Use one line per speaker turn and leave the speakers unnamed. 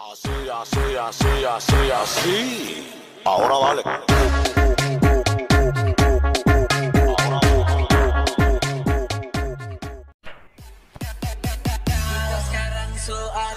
Así, así, así, así, así. Ahora vale. Kita sekarang soal